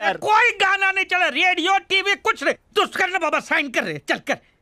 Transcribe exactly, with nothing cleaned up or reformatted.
कोई गाना नहीं चला, रेडियो टीवी कुछ नहीं। तू कर ले बाबा, साइन कर रहे, चल कर।